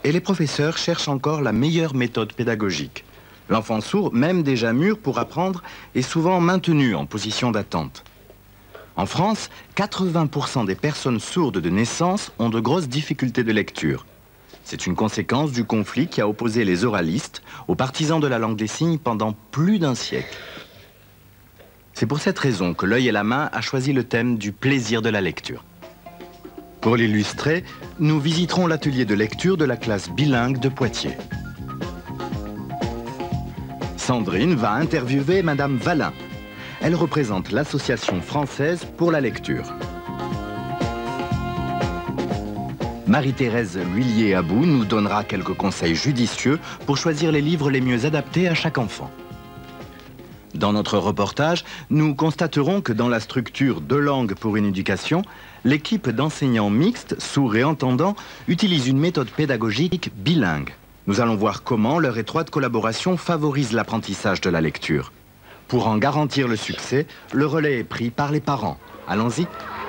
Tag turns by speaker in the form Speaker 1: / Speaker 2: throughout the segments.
Speaker 1: et les professeurs cherchent encore la meilleure méthode pédagogique. L'enfant sourd, même déjà mûr pour apprendre, est souvent maintenu en position d'attente. En France, 80% des personnes sourdes de naissance ont de grosses difficultés de lecture. C'est une conséquence du conflit qui a opposé les oralistes aux partisans de la langue des signes pendant plus d'un siècle. C'est pour cette raison que L'Œil et la Main a choisi le thème du plaisir de la lecture. Pour l'illustrer, nous visiterons l'atelier de lecture de la classe bilingue de Poitiers. Sandrine va interviewer Madame Valin. Elle représente l'Association française pour la lecture. Marie-Thérèse L'Huillier-Abou nous donnera quelques conseils judicieux pour choisir les livres les mieux adaptés à chaque enfant. Dans notre reportage, nous constaterons que dans la structure Deux langues pour une éducation, l'équipe d'enseignants mixtes, sourds et entendants, utilise une méthode pédagogique bilingue. Nous allons voir comment leur étroite collaboration favorise l'apprentissage de la lecture. Pour en garantir le succès, le relais est pris par les parents. Allons-y.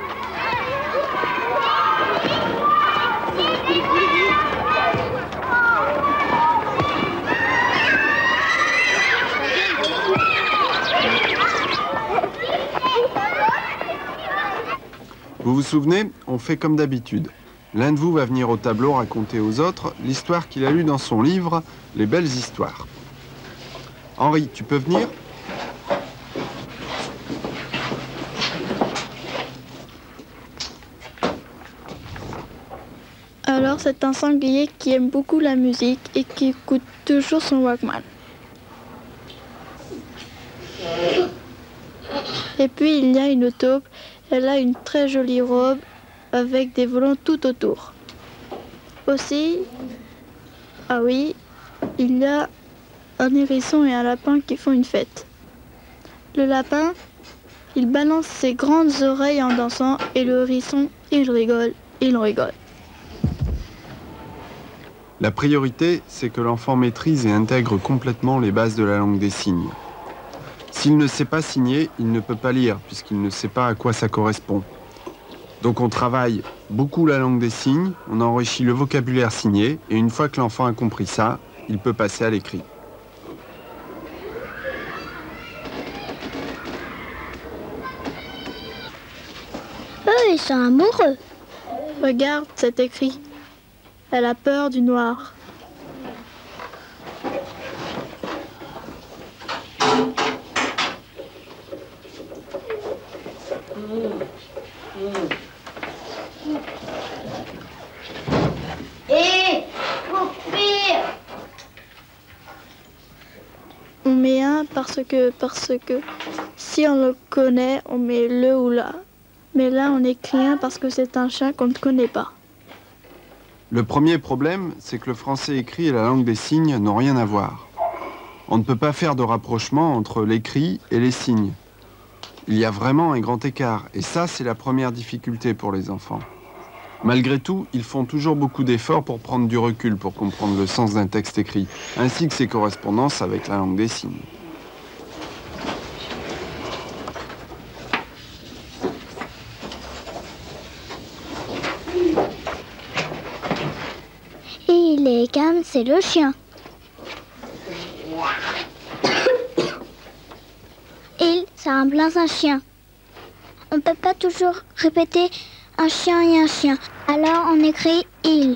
Speaker 2: Vous vous souvenez, on fait comme d'habitude. L'un de vous va venir au tableau raconter aux autres l'histoire qu'il a lue dans son livre « Les belles histoires ». Henri, tu peux venir ?
Speaker 3: Alors c'est un sanglier qui aime beaucoup la musique et qui écoute toujours son Walkman. Et puis il y a une taupe, elle a une très jolie robe avec des volants tout autour. Aussi, ah oui, il y a un hérisson et un lapin qui font une fête. Le lapin, il balance ses grandes oreilles en dansant et le hérisson, il rigole.
Speaker 2: La priorité, c'est que l'enfant maîtrise et intègre complètement les bases de la langue des signes. S'il ne sait pas signer, il ne peut pas lire, puisqu'il ne sait pas à quoi ça correspond. Donc on travaille beaucoup la langue des signes, on enrichit le vocabulaire signé, et une fois que l'enfant a compris ça, il peut passer à l'écrit.
Speaker 4: Eux, ils sont amoureux.
Speaker 3: Regarde, c'est écrit. Elle a peur du noir. On met un parce que si on le connaît, on met le ou la. Mais là, on écrit un parce que c'est un chien qu'on ne connaît pas.
Speaker 2: Le premier problème, c'est que le français écrit et la langue des signes n'ont rien à voir. On ne peut pas faire de rapprochement entre l'écrit et les signes. Il y a vraiment un grand écart, et ça, c'est la première difficulté pour les enfants. Malgré tout, ils font toujours beaucoup d'efforts pour prendre du recul, pour comprendre le sens d'un texte écrit, ainsi que ses correspondances avec la langue des signes.
Speaker 4: Et il est calme, c'est le chien. Il, ça remplace un chien. On ne peut pas toujours répéter un chien et un chien. Alors on écrit il.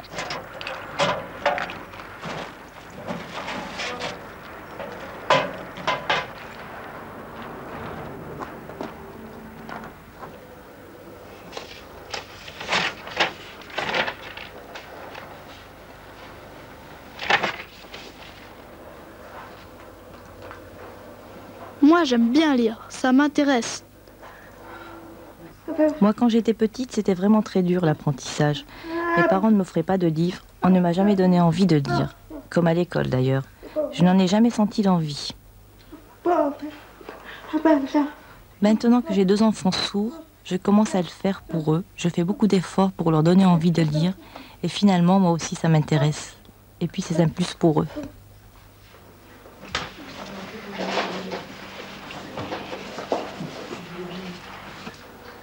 Speaker 3: Moi, j'aime bien lire, ça m'intéresse.
Speaker 5: Moi, quand j'étais petite, c'était vraiment très dur l'apprentissage. Mes parents ne m'offraient pas de livres, on ne m'a jamais donné envie de lire, comme à l'école d'ailleurs. Je n'en ai jamais senti l'envie. Maintenant que j'ai 2 enfants sourds, je commence à le faire pour eux. Je fais beaucoup d'efforts pour leur donner envie de lire. Et finalement, moi aussi, ça m'intéresse. Et puis, c'est un plus pour eux.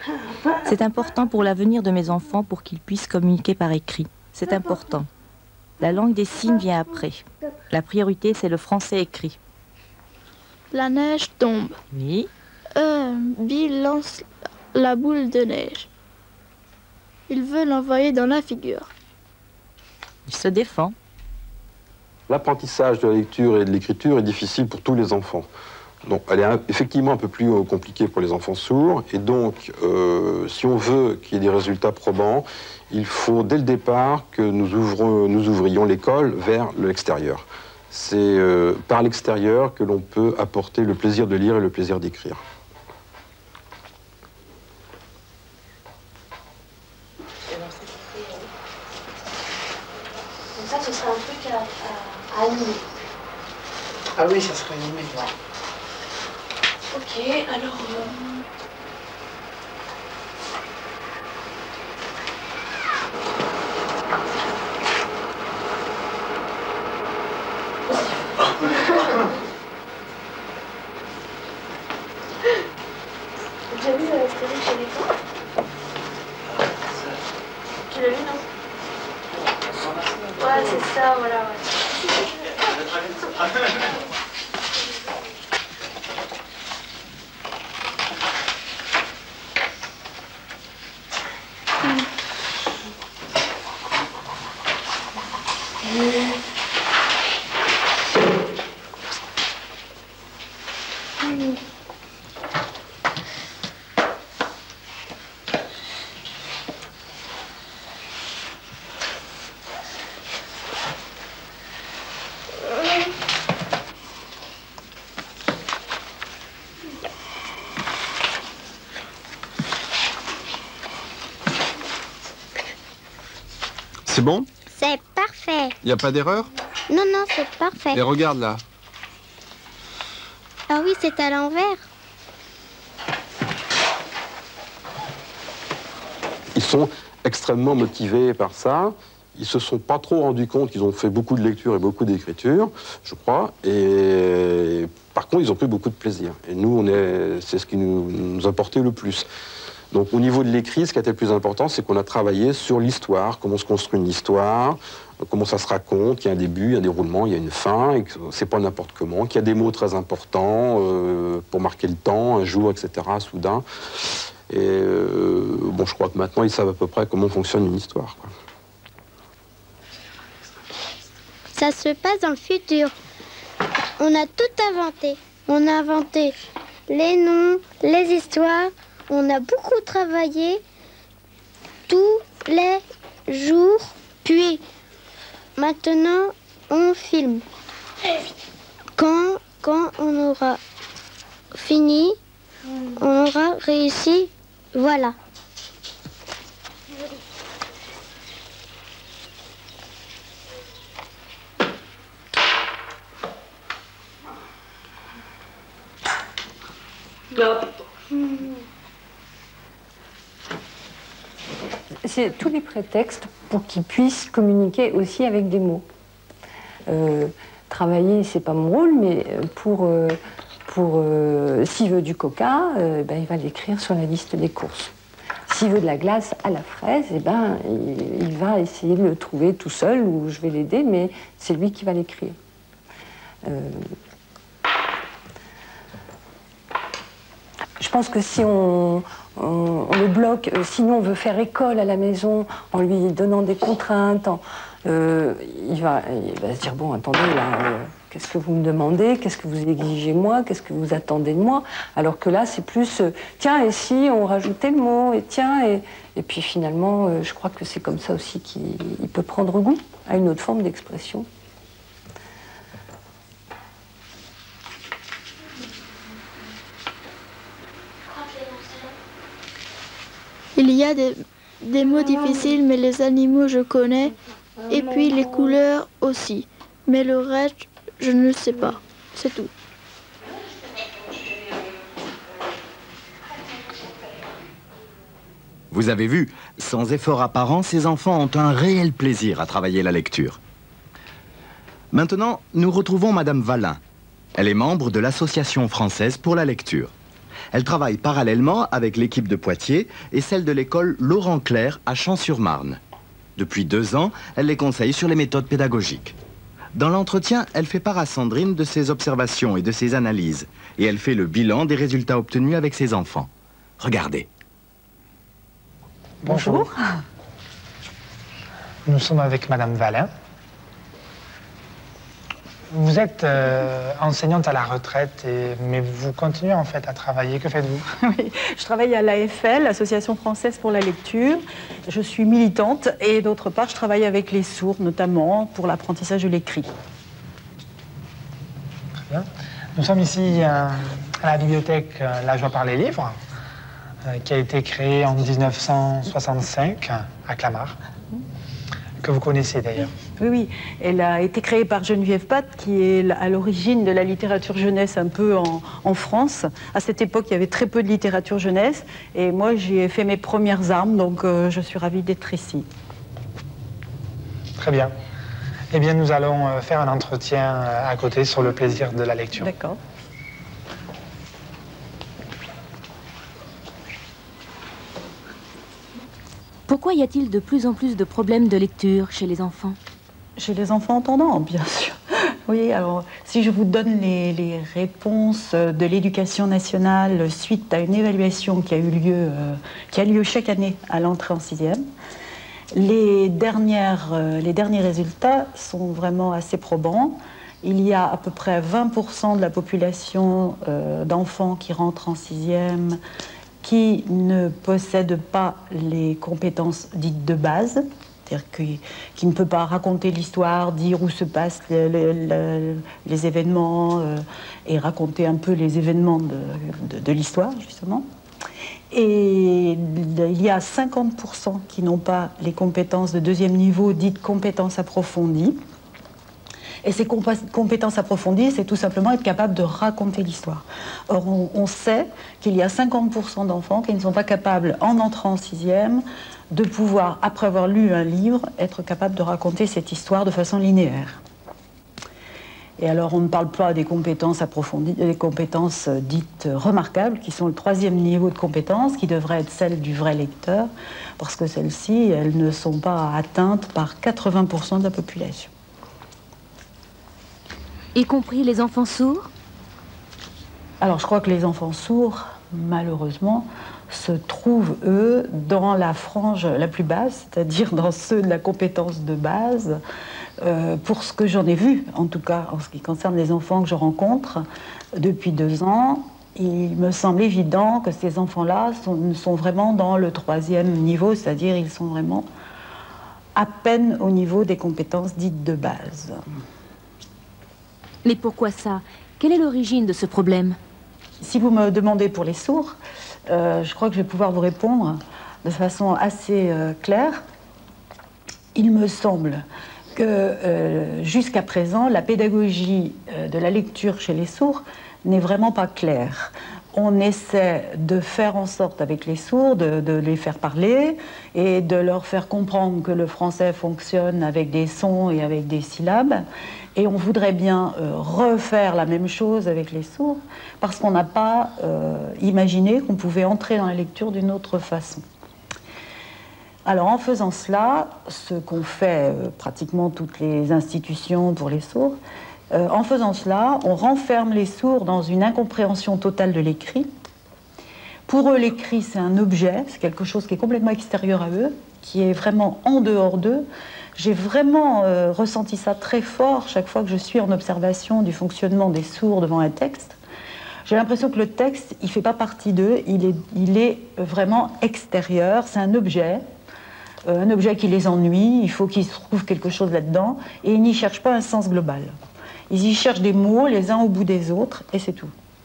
Speaker 5: C'est important pour l'avenir de mes enfants pour qu'ils puissent communiquer par écrit. C'est important. La langue des signes vient après. La priorité, c'est le français écrit.
Speaker 3: La neige tombe.
Speaker 5: Oui.
Speaker 3: Bill lance la boule de neige. Il veut l'envoyer dans la figure.
Speaker 5: Il se défend.
Speaker 6: L'apprentissage de la lecture et de l'écriture est difficile pour tous les enfants. Donc, elle est effectivement un peu plus compliquée pour les enfants sourds. Et donc, si on veut qu'il y ait des résultats probants, il faut dès le départ que nous ouvrions l'école vers l'extérieur. C'est par l'extérieur que l'on peut apporter le plaisir de lire et le plaisir d'écrire.
Speaker 7: Donc ça, ce serait un truc à animer.
Speaker 8: Ah oui, ça serait animé.
Speaker 7: Ouais. Ok, alors... T'as vu la série chez les gens? Tu l'as vu, non? Ouais, c'est ça, voilà, ouais.
Speaker 2: C'est bon?
Speaker 4: C'est parfait.
Speaker 2: Il n'y a pas d'erreur?
Speaker 4: Non, non, c'est parfait.
Speaker 2: Et regarde là.
Speaker 4: Ah oui, c'est à l'envers.
Speaker 6: Ils sont extrêmement motivés par ça. Ils se sont pas trop rendus compte qu'ils ont fait beaucoup de lecture et beaucoup d'écriture, je crois. Et par contre, ils ont pris beaucoup de plaisir. Et nous, c'est ce qui nous apportait le plus. Donc au niveau de l'écrit, ce qui a été le plus important, c'est qu'on a travaillé sur l'histoire, comment se construit une histoire, comment ça se raconte, qu'il y a un début, il y a un déroulement, il y a une fin, et que c'est pas n'importe comment, qu'il y a des mots très importants pour marquer le temps, un jour, etc., soudain. Et bon, je crois que maintenant, ils savent à peu près comment fonctionne une histoire, quoi.
Speaker 4: Ça se passe dans le futur. On a tout inventé. On a inventé les noms, les histoires. On a beaucoup travaillé tous les jours. Puis, maintenant, on filme. Quand on aura fini, on aura réussi. Voilà.
Speaker 9: C'est tous les prétextes pour qu'ils puissent communiquer aussi avec des mots. Travailler, c'est pas mon rôle, mais s'il veut du coca, il va l'écrire sur la liste des courses. S'il veut de la glace à la fraise, il va essayer de le trouver tout seul, ou je vais l'aider, mais c'est lui qui va l'écrire. Je pense que si on le bloque, sinon on veut faire école à la maison en lui donnant des contraintes, il va se dire, bon, attendez, là, qu'est-ce que vous me demandez, qu'est-ce que vous exigez moi, qu'est-ce que vous attendez de moi, alors que là c'est plus, tiens, et si on rajoutait le mot, et tiens, et puis finalement, je crois que c'est comme ça aussi qu'il peut prendre goût à une autre forme d'expression.
Speaker 3: Il y a des mots difficiles, mais les animaux je connais, et puis les couleurs aussi. Mais le reste, je ne sais pas. C'est tout.
Speaker 1: Vous avez vu, sans effort apparent, ces enfants ont un réel plaisir à travailler la lecture. Maintenant, nous retrouvons Madame Valin. Elle est membre de l'Association française pour la lecture. Elle travaille parallèlement avec l'équipe de Poitiers et celle de l'école Laurent Clerc à Champs-sur-Marne. Depuis 2 ans, elle les conseille sur les méthodes pédagogiques. Dans l'entretien, elle fait part à Sandrine de ses observations et de ses analyses. Et elle fait le bilan des résultats obtenus avec ses enfants. Regardez.
Speaker 8: Bonjour. Nous sommes avec Madame Valin. Vous êtes enseignante à la retraite, mais vous continuez en fait à travailler. Que faites-vous?
Speaker 10: Oui, je travaille à l'AFL, l'Association française pour la lecture. Je suis militante et d'autre part, je travaille avec les sourds, notamment pour l'apprentissage de l'écrit.
Speaker 8: Très bien. Nous sommes ici à la bibliothèque La Joie par les livres, qui a été créée en 1965 à Clamart, que vous connaissez d'ailleurs.
Speaker 10: Oui, oui. Elle a été créée par Geneviève Patte, qui est à l'origine de la littérature jeunesse un peu en France. À cette époque, il y avait très peu de littérature jeunesse. Et moi, j'y ai fait mes premières armes, donc je suis ravie d'être ici.
Speaker 8: Très bien. Eh bien, nous allons faire un entretien à côté sur le plaisir de la lecture.
Speaker 10: D'accord.
Speaker 11: Pourquoi y a-t-il de plus en plus de problèmes de lecture chez les enfants?
Speaker 10: Chez les enfants entendants, bien sûr. Oui, alors si je vous donne les réponses de l'éducation nationale suite à une évaluation qui a eu lieu chaque année à l'entrée en 6e, les derniers résultats sont vraiment assez probants. Il y a à peu près 20% de la population d'enfants qui rentrent en 6e qui ne possèdent pas les compétences dites de base, c'est-à-dire qui ne peut pas raconter l'histoire, dire où se passent les événements et raconter un peu les événements de l'histoire, justement. Et il y a 50% qui n'ont pas les compétences de 2e niveau, dites compétences approfondies. Et ces compétences approfondies, c'est tout simplement être capable de raconter l'histoire. Or, on sait qu'il y a 50% d'enfants qui ne sont pas capables, en entrant en 6e, de pouvoir, après avoir lu un livre, être capable de raconter cette histoire de façon linéaire. Et alors, on ne parle pas des compétences approfondies, des compétences dites remarquables, qui sont le 3e niveau de compétences, qui devraient être celles du vrai lecteur, parce que celles-ci, elles ne sont pas atteintes par 80% de la population.
Speaker 11: Y compris les enfants sourds?
Speaker 10: Alors, je crois que les enfants sourds, malheureusement, se trouvent, eux, dans la frange la plus basse, c'est-à-dire dans ceux de la compétence de base. Pour ce que j'en ai vu, en tout cas, en ce qui concerne les enfants que je rencontre depuis 2 ans, il me semble évident que ces enfants-là sont vraiment dans le 3e niveau, c'est-à-dire ils sont vraiment à peine au niveau des compétences dites de base.
Speaker 11: Mais pourquoi ça? Quelle est l'origine de ce problème?
Speaker 10: Si vous me demandez pour les sourds, je crois que je vais pouvoir vous répondre de façon assez claire. Il me semble que jusqu'à présent, la pédagogie de la lecture chez les sourds n'est vraiment pas claire. On essaie de faire en sorte avec les sourds de les faire parler et de leur faire comprendre que le français fonctionne avec des sons et avec des syllabes. Et on voudrait bien refaire la même chose avec les sourds parce qu'on n'a pas imaginé qu'on pouvait entrer dans la lecture d'une autre façon. Alors en faisant cela, ce qu'ont fait pratiquement toutes les institutions pour les sourds, en faisant cela, on renferme les sourds dans une incompréhension totale de l'écrit. Pour eux, l'écrit, c'est un objet, c'est quelque chose qui est complètement extérieur à eux, qui est vraiment en dehors d'eux. J'ai vraiment ressenti ça très fort chaque fois que je suis en observation du fonctionnement des sourds devant un texte. J'ai l'impression que le texte, il ne fait pas partie d'eux, il est vraiment extérieur, c'est un objet qui les ennuie, il faut qu'ils trouvent quelque chose là-dedans, et ils n'y cherchent pas un sens global. Ils y cherchent des mots les uns au bout des autres, et c'est tout.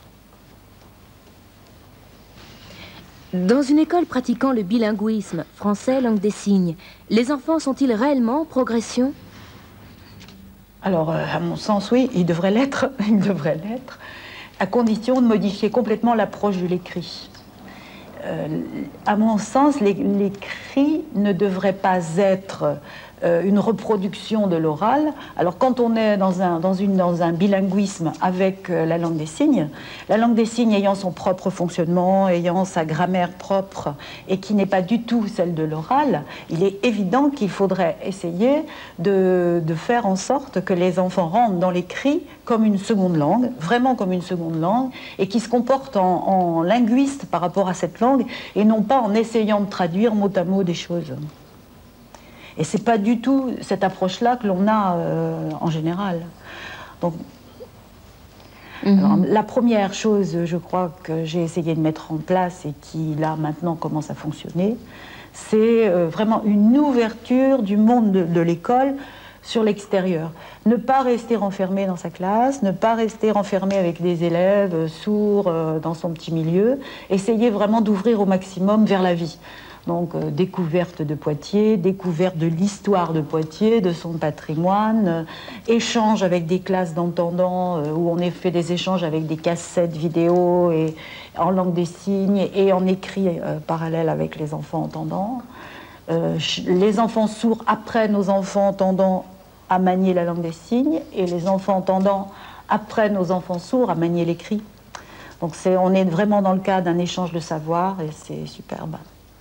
Speaker 11: Dans une école pratiquant le bilinguisme, français, langue des signes, les enfants sont-ils réellement en progression?
Speaker 10: Alors, à mon sens, oui, ils devraient l'être, à condition de modifier complètement l'approche de l'écrit. À mon sens, l'écrit ne devrait pas être une reproduction de l'oral. Alors quand on est dans un bilinguisme avec la langue des signes ayant son propre fonctionnement, ayant sa grammaire propre et qui n'est pas du tout celle de l'oral, il est évident qu'il faudrait essayer de faire en sorte que les enfants rentrent dans l'écrit comme une seconde langue, vraiment comme une seconde langue, et qui se comportent en linguiste par rapport à cette langue, et non pas en essayant de traduire mot à mot des choses. Et c'est pas du tout cette approche-là que l'on a en général. Donc, alors, la première chose, je crois, que j'ai essayé de mettre en place et qui, là, maintenant, commence à fonctionner, c'est vraiment une ouverture du monde de l'école sur l'extérieur. Ne pas rester enfermé dans sa classe, ne pas rester enfermé avec des élèves sourds dans son petit milieu, essayer vraiment d'ouvrir au maximum vers la vie. Donc découverte de Poitiers, découverte de l'histoire de Poitiers, de son patrimoine, échange avec des classes d'entendants où on a fait des échanges avec des cassettes vidéo et en langue des signes et en écrit parallèle avec les enfants entendants. Les enfants sourds apprennent aux enfants entendants à manier la langue des signes et les enfants entendants apprennent aux enfants sourds à manier l'écrit. Donc on est vraiment dans le cas d'un échange de savoir et c'est superbe.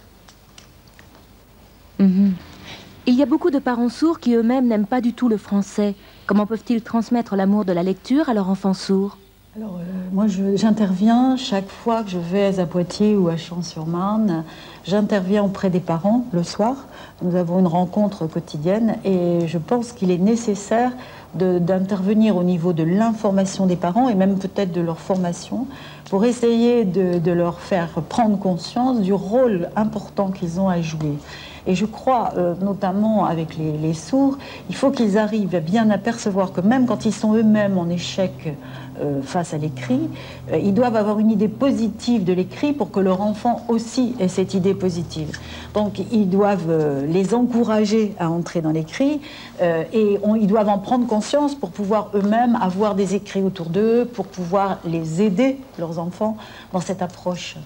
Speaker 11: Il y a beaucoup de parents sourds qui eux-mêmes n'aiment pas du tout le français. Comment peuvent-ils transmettre l'amour de la lecture à leurs enfants sourds?
Speaker 10: Alors, moi, j'interviens chaque fois que je vais à Poitiers ou à Champs-sur-Marne. J'interviens auprès des parents le soir. Nous avons une rencontre quotidienne et je pense qu'il est nécessaire d'intervenir au niveau de l'information des parents et même peut-être de leur formation pour essayer de leur faire prendre conscience du rôle important qu'ils ont à jouer. Et je crois, notamment avec les sourds, il faut qu'ils arrivent à bien apercevoir que même quand ils sont eux-mêmes en échec face à l'écrit, ils doivent avoir une idée positive de l'écrit pour que leur enfant aussi ait cette idée positive. Donc ils doivent les encourager à entrer dans l'écrit et ils doivent en prendre conscience pour pouvoir eux-mêmes avoir des écrits autour d'eux, pour pouvoir les aider, leurs enfants, dans cette approche.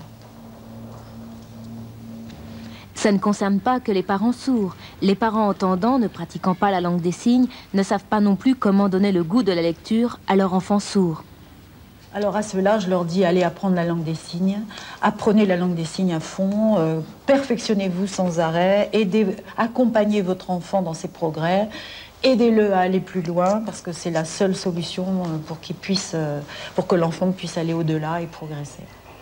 Speaker 11: Ça ne concerne pas que les parents sourds. Les parents entendants, ne pratiquant pas la langue des signes, ne savent pas non plus comment donner le goût de la lecture à leur enfant sourd.
Speaker 10: Alors à ceux-là, je leur dis, allez apprendre la langue des signes, apprenez la langue des signes à fond, perfectionnez-vous sans arrêt, accompagnez votre enfant dans ses progrès, aidez-le à aller plus loin, parce que c'est la seule solution pour que l'enfant puisse aller au-delà et progresser.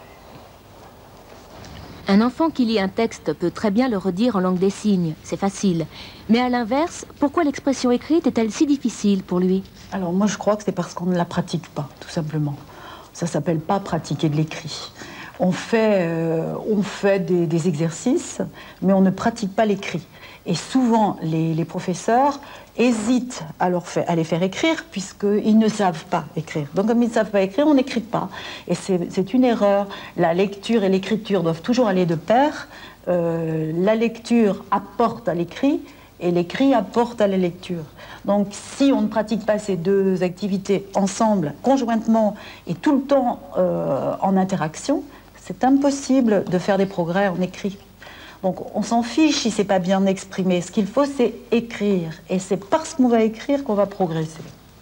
Speaker 11: Un enfant qui lit un texte peut très bien le redire en langue des signes, c'est facile. Mais à l'inverse, pourquoi l'expression écrite est-elle si difficile pour lui?
Speaker 10: Alors moi je crois que c'est parce qu'on ne la pratique pas, tout simplement. Ça ne s'appelle pas pratiquer de l'écrit. On fait des exercices, mais on ne pratique pas l'écrit. Et souvent, les professeurs hésitent à les faire écrire, puisqu'ils ne savent pas écrire. Donc, comme ils ne savent pas écrire, on n'écrit pas. Et c'est une erreur. La lecture et l'écriture doivent toujours aller de pair. La lecture apporte à l'écrit, et l'écrit apporte à la lecture. Donc, si on ne pratique pas ces deux activités ensemble, conjointement, et tout le temps en interaction, c'est impossible de faire des progrès en écrit. Donc on s'en fiche si c'est pas bien exprimé. Ce qu'il faut, c'est écrire. Et c'est parce qu'on va écrire qu'on va progresser.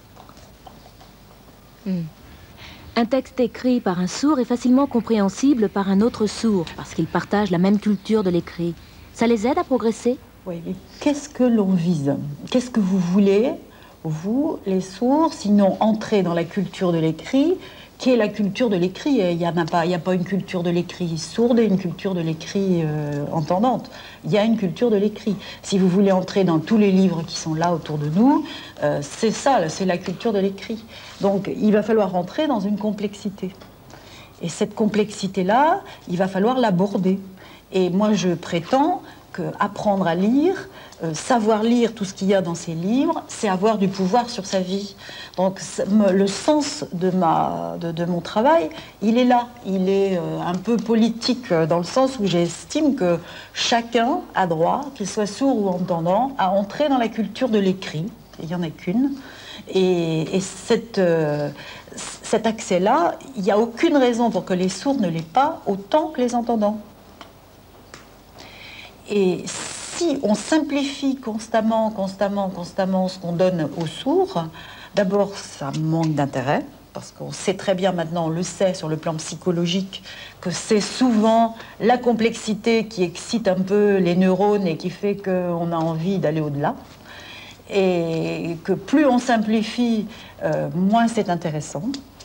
Speaker 11: Un texte écrit par un sourd est facilement compréhensible par un autre sourd, parce qu'ils partagent la même culture de l'écrit. Ça les aide à progresser?
Speaker 10: Oui, mais qu'est-ce que l'on vise? Qu'est-ce que vous voulez, vous, les sourds, sinon entrer dans la culture de l'écrit? Qui est la culture de l'écrit? Il n'y a pas une culture de l'écrit sourde et une culture de l'écrit entendante. Il y a une culture de l'écrit. Si vous voulez entrer dans tous les livres qui sont là autour de nous, c'est ça, c'est la culture de l'écrit. Donc il va falloir rentrer dans une complexité. Et cette complexité-là, il va falloir l'aborder. Et moi je prétends qu'apprendre à lire, savoir lire tout ce qu'il y a dans ces livres, c'est avoir du pouvoir sur sa vie. Donc le sens de mon travail, il est là. Il est un peu politique dans le sens où j'estime que chacun a droit, qu'il soit sourd ou entendant, à entrer dans la culture de l'écrit. Il n'y en a qu'une. Et cet accès-là, il n'y a aucune raison pour que les sourds ne l'aient pas autant que les entendants. Et si on simplifie constamment ce qu'on donne aux sourds, d'abord, ça manque d'intérêt, parce qu'on sait très bien maintenant, on le sait sur le plan psychologique, que c'est souvent la complexité qui excite un peu les neurones et qui fait qu'on a envie d'aller au-delà. Et que plus on simplifie, moins c'est intéressant.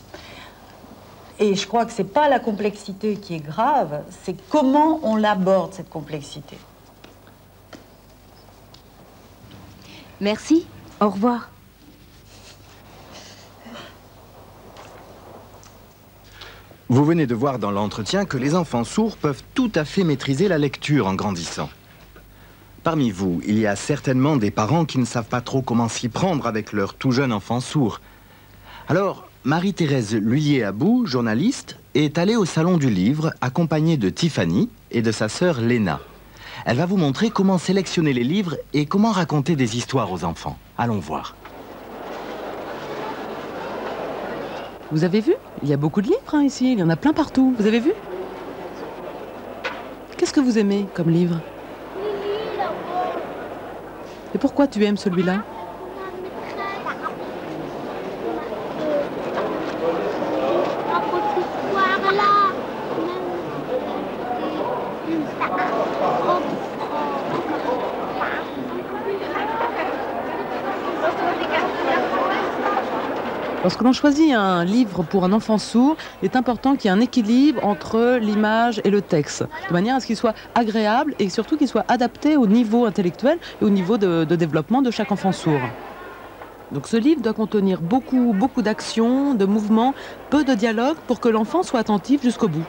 Speaker 10: Et je crois que ce n'est pas la complexité qui est grave, c'est comment on l'aborde, cette complexité.
Speaker 11: Merci, au revoir.
Speaker 1: Vous venez de voir dans l'entretien que les enfants sourds peuvent tout à fait maîtriser la lecture en grandissant. Parmi vous, il y a certainement des parents qui ne savent pas trop comment s'y prendre avec leur tout jeune enfant sourd. Alors, Marie-Thérèse Lhuillier-Abou, journaliste, est allée au Salon du Livre accompagnée de Tiffany et de sa sœur Léna. Elle va vous montrer comment sélectionner les livres et comment raconter des histoires aux enfants. Allons voir.
Speaker 12: Vous avez vu? Il y a beaucoup de livres ici, il y en a plein partout. Vous avez vu? Qu'est-ce que vous aimez comme livre? Et pourquoi tu aimes celui-là? Lorsque l'on choisit un livre pour un enfant sourd, il est important qu'il y ait un équilibre entre l'image et le texte, de manière à ce qu'il soit agréable et surtout qu'il soit adapté au niveau intellectuel et au niveau de développement de chaque enfant sourd. Donc ce livre doit contenir beaucoup d'actions, de mouvements, peu de dialogue pour que l'enfant soit attentif jusqu'au bout.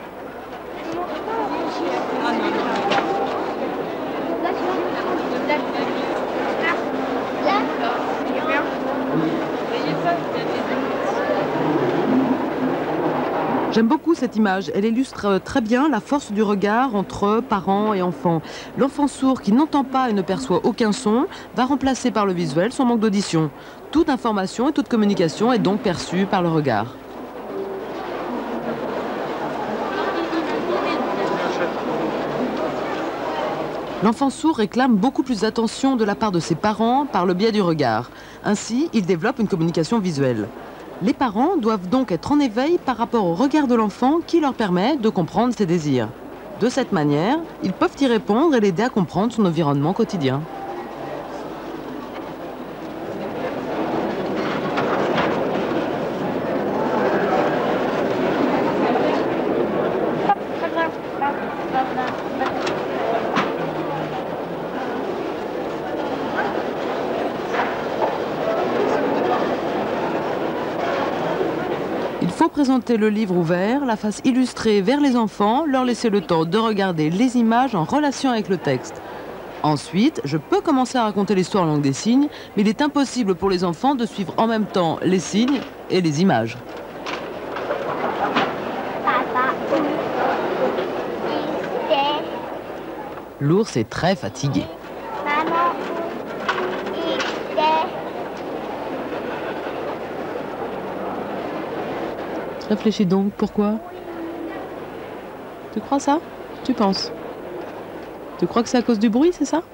Speaker 12: J'aime beaucoup cette image, elle illustre très bien la force du regard entre parents et enfants. L'enfant sourd qui n'entend pas et ne perçoit aucun son va remplacer par le visuel son manque d'audition. Toute information et toute communication est donc perçue par le regard. L'enfant sourd réclame beaucoup plus d'attention de la part de ses parents par le biais du regard. Ainsi, il développe une communication visuelle. Les parents doivent donc être en éveil par rapport au regard de l'enfant qui leur permet de comprendre ses désirs. De cette manière, ils peuvent y répondre et l'aider à comprendre son environnement quotidien. Il faut présenter le livre ouvert, la face illustrée vers les enfants, leur laisser le temps de regarder les images en relation avec le texte. Ensuite, je peux commencer à raconter l'histoire en langue des signes, mais il est impossible pour les enfants de suivre en même temps les signes et les images. L'ours est très fatigué. Réfléchis donc, pourquoi? Tu crois ça? Tu penses? Tu crois que c'est à cause du bruit, c'est ça?